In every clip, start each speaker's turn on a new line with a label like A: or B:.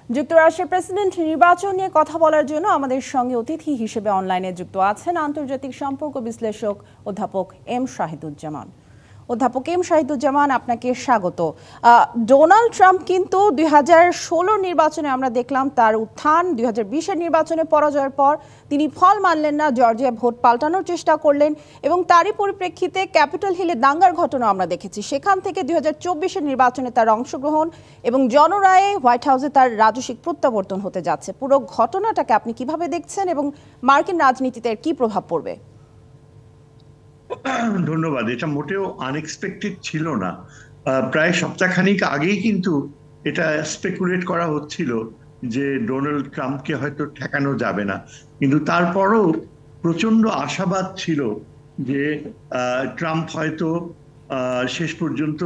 A: যুক্তরাষ্ট্রের প্রেসিডেন্ট নির্বাচন নিয়ে কথা বলার জন্য আমাদের সঙ্গে অতিথি হিসেবে অনলাইনে যুক্ত আছেন আন্তর্জাতিক সম্পর্ক বিশ্লেষক অধ্যাপক এম শাহিদুজ্জামান। অধ্যাপক এম শাহিদুজ্জামান, আপনাকে স্বাগত। ডোনাল্ড ট্রাম্প কিন্তু 2016 নির্বাচনে আমরা দেখলাম তার উত্থান, 2020-এর নির্বাচনে পরাজয়ের পর তিনি ফল মানলেন না, জর্জিয়া ভোট পাল্টানোর চেষ্টা করলেন এবং তারই পরিপ্রেক্ষিতে ক্যাপিটাল হিলে দাঙ্গার ঘটনা আমরা দেখেছি। সেখান থেকে 2024-এর নির্বাচনে তার অংশগ্রহণ এবং জনরায়ে হোয়াইট হাউসে তার রাজস্বিক প্রত্যাবর্তন হতে যাচ্ছে। পুরো ঘটনাটাকে আপনি কিভাবে দেখছেন এবং মার্কিন রাজনীতিতে এর কি প্রভাব পড়বে?
B: ধন্যবাদ। এটা মোটেও আনএক্সপেক্টেড ছিল না। প্রায় সপ্তাহখানিক আগেই কিন্তু এটা স্পেকুলেট করা হচ্ছিল যে ডোনাল্ড ট্রাম্পকে হয়তো ঠেকানো যাবে না, কিন্তু তারপরও প্রচন্ড আশাবাদ ছিল যে ট্রাম্প হয়তো শেষ পর্যন্ত,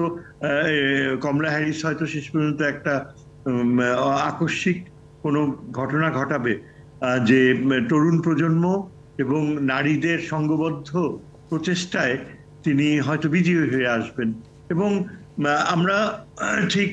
B: কমলা হ্যারিস হয়তো শেষ পর্যন্ত একটা আকস্মিক কোনো ঘটনা ঘটাবে, যে তরুণ প্রজন্ম এবং নারীদের সংঘবদ্ধ প্রচেষ্টায় তিনি হয়তো বিজয়ী হয়ে আসবেন। এবং আমরা ঠিক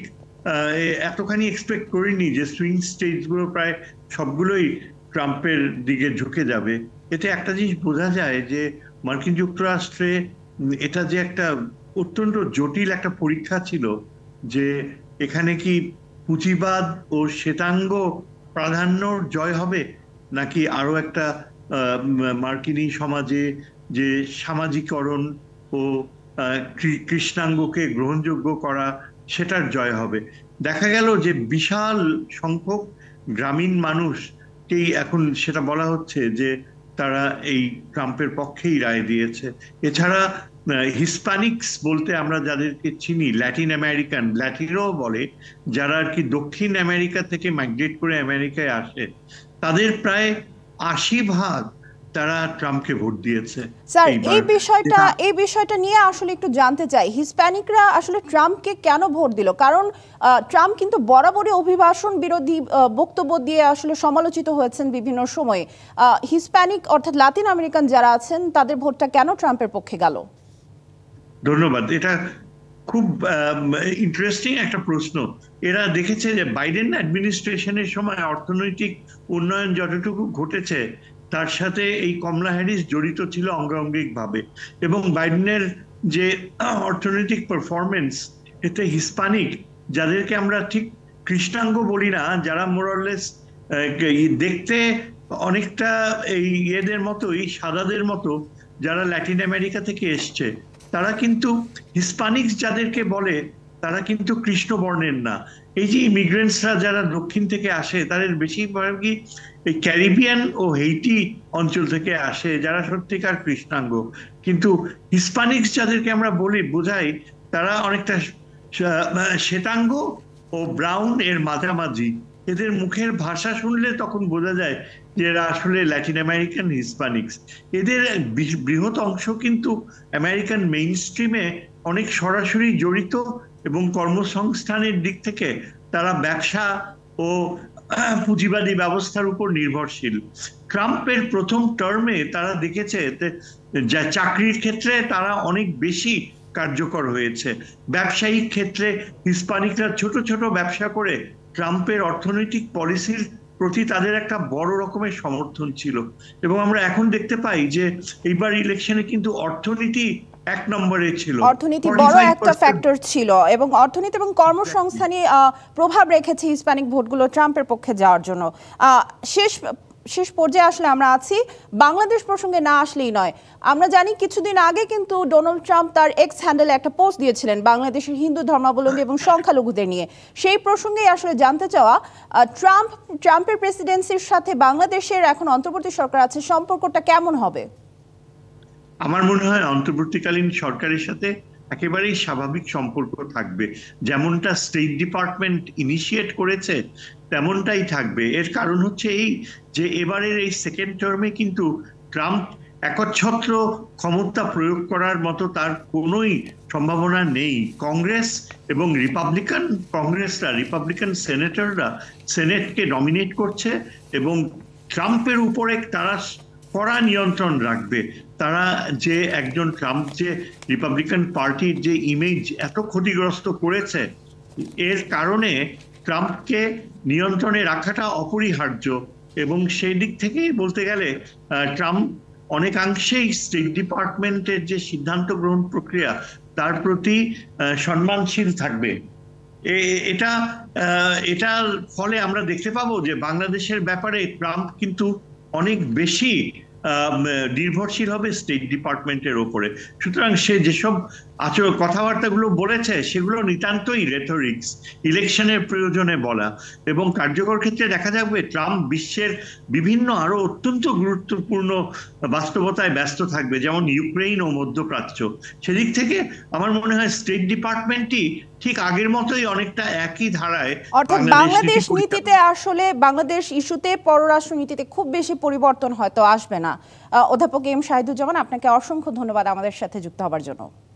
B: এতখানি এক্সপেক্ট করিনি যে সুইং স্টেটগুলো প্রায় সবগুলোই ট্রাম্পের দিকে ঝুঁকে যাবে। এতে একটা জিনিস বোঝা যায় যে মার্কিন যুক্তরাষ্ট্রে এটা যে একটা অত্যন্ত জটিল একটা পরীক্ষা ছিল, যে এখানে কি পুঁজিবাদ ও শ্বেতাঙ্গ প্রাধান্যর জয় হবে, নাকি আরো একটা মার্কিনী সমাজে যে সামাজিকরণ ও কৃষ্ণাঙ্গকে গ্রহণযোগ্য করা সেটার জয় হবে। দেখা গেল যে বিশাল সংখ্যক গ্রামীণ মানুষকেই এখন সেটা বলা হচ্ছে যে তারা এই ট্রাম্পের পক্ষেই রায় দিয়েছে। এছাড়া হিসপ্যানিক্স বলতে আমরা যাদেরকে চিনি, ল্যাটিন আমেরিকান, ল্যাটিনও বলে, যারা আর কি দক্ষিণ আমেরিকা থেকে মাইগ্রেট করে আমেরিকায় আসে, তাদের প্রায় 80% তারা ট্রাম্পকে ভোট দিয়েছে।
A: স্যার, এই বিষয়টা নিয়ে আসলে একটু জানতে চাই, হিসপ্যানিকরা আসলে ট্রাম্পকে কেন ভোট দিল? কারণ ট্রাম্প কিন্তু বরাবরই অভিবাসন বিরোধী বক্তব্য দিয়ে আসলে সমালোচিত হয়েছেন বিভিন্ন সময়ে। হিসপ্যানিক অর্থাৎ লাতিন আমেরিকান যারা আছেন তাদের ভোটটা কেন ট্রাম্পের পক্ষে গেল?
B: ধন্যবাদ। এটা খুব ইন্টারেস্টিং একটা প্রশ্ন। এরা দেখেছে যে বাইডেন অ্যাডমিনিস্ট্রেশনের সময় অর্থনৈতিক উন্নয়ন যতটুকু ঘটেছে তার সাথে এই কমলা হ্যারিস জড়িত ছিল অঙ্গাঙ্গিকভাবে, এবং বাইডেনের যে অর্থনৈতিক পারফরমেন্স, এতে হিসপ্যানিক, যাদেরকে আমরা ঠিক কৃষ্ণাঙ্গ বলি না, যারা মোরালেস দেখতে অনেকটা এই এদের মতোই, সাদাদের মতো, যারা ল্যাটিন আমেরিকা থেকে এসছে, তারা কিন্তু হিসপ্যানিক্স যাদেরকে বলে তারা কিন্তু কৃষ্ণ বর্ণের না। এই যে ইমিগ্রেন্টসরা যারা দক্ষিণ থেকে আসে তাদের বেশিরভাগই এই ক্যারিবিয়ান ও হেইটি অঞ্চল থেকে আসে, যারা সত্যিকার কৃষ্ণাঙ্গ। কিন্তু হিসপ্যানিক্স যাদেরকে আমরা বলি, বোঝাই, তারা অনেকটা শ্বেতাঙ্গ ও ব্রাউন এর মাঝামাঝি। এদের মুখের ভাষা শুনলে তখন বোঝা যায় যে এরা আসলে ল্যাটিন আমেরিকান হিসপ্যানিক্স। এদের বৃহৎ অংশ কিন্তু আমেরিকান মেইন স্ট্রিমে অনেক সরাসরি জড়িত এবং কর্মসংস্থানের দিক থেকে তারা ব্যবসা ও পুঁজিবাদী ব্যবস্থার উপর নির্ভরশীল। ট্রাম্পের প্রথম টার্মে তারা দেখেছে যে চাকরির ক্ষেত্রে তারা অনেক বেশি কার্যকর হয়েছে। ব্যবসায়িক ক্ষেত্রে হিসপ্যানিকরা ছোট ছোট ব্যবসা করে ট্রাম্পের অর্থনৈতিক পলিসির প্রতি তাদের একটা বড় রকমের সমর্থন ছিল। এবং আমরা এখন দেখতে পাই যে এইবার ইলেকশনে কিন্তু অর্থনীতি এক নম্বরে ছিল,
A: অর্থনীতি বড় একটা ফ্যাক্টর ছিল, এবং অর্থনীতি এবং কর্মসংস্থানে প্রভাব রেখেছে হিসপ্যানিক ভোটগুলো ট্রাম্পের পক্ষে যাওয়ার জন্য। শেষ পর্যায়ে আসলে আমরা আছি, বাংলাদেশ প্রসঙ্গে না আসলেই নয়। আমরা জানি কিছুদিন আগে কিন্তু ডোনাল্ড ট্রাম্প তার এক্স হ্যান্ডেলে একটা পোস্ট দিয়েছিলেন বাংলাদেশের হিন্দু ধর্মাবলম্বী এবং সংখ্যালঘুদের নিয়ে। সেই প্রসঙ্গেই আসলে জানতে চাওয়া, ট্রাম্পের প্রেসিডেন্সির সাথে বাংলাদেশের এখন অন্তর্বর্তী সরকার আছে, সম্পর্কটা কেমন হবে?
B: আমার মনে হয় অন্তর্বর্তীকালীন সরকারের সাথে একেবারেই স্বাভাবিক সম্পর্ক থাকবে। যেমনটা স্টেট ডিপার্টমেন্ট ইনিশিয়েট করেছে তেমনটাই থাকবে। এর কারণ হচ্ছে এই যে এবারের এই সেকেন্ড টার্মে কিন্তু ট্রাম্প একচ্ছত্র ক্ষমতা প্রয়োগ করার মতো তার কোনোই সম্ভাবনা নেই। কংগ্রেস এবং রিপাবলিকান সেনেটররা সেনেটকে ডমিনেট করছে এবং ট্রাম্পের উপরে তারা কড়া নিয়ন্ত্রণ রাখবে। তারা যে একজন ট্রাম্প যে রিপাবলিকান পার্টির যে ইমেজ এত ক্ষতিগ্রস্ত করেছে, এর কারণে ট্রাম্পকে নিয়ন্ত্রণে রাখাটা অপরিহার্য। এবং সেই দিক থেকেই বলতে গেলে ট্রাম্প অনেকাংশেই স্টেট ডিপার্টমেন্টের যে সিদ্ধান্ত গ্রহণ প্রক্রিয়া তার প্রতি সম্মানশীল থাকবে। এটা এটার ফলে আমরা দেখতে পাবো যে বাংলাদেশের ব্যাপারে ট্রাম্প কিন্তু অনেক বেশি নির্ভরশীল হবে স্টেট ডিপার্টমেন্টের ওপরে। সুতরাং সে যেসব কথাবার্তাগুলো বলেছে সেগুলো নিতান্তই রেথরিক্স, ইলেকশনের প্রয়োজনে বলা। এবং কার্যকর ক্ষেত্রে দেখা যাবে ট্রাম্প বিশ্বের বিভিন্ন আরো অত্যন্ত গুরুত্বপূর্ণ বাস্তবতায় ব্যস্ত থাকবে, যেমন ইউক্রেন ও মধ্যপ্রাচ্য। সেদিক থেকে আমার মনে হয় স্টেট ডিপার্টমেন্টই ঠিক আগের মতোই অনেকটা একই ধারায়,
A: অর্থাৎ বাংলাদেশ নীতিতে আসলে বাংলাদেশ ইস্যুতে পররাষ্ট্র নীতিতে খুব বেশি পরিবর্তন হয়তো আসবে না। অধ্যাপক এম শাহিদুজ্জামান, আপনাকে অসংখ্য ধন্যবাদ আমাদের সাথে যুক্ত হবার জন্য।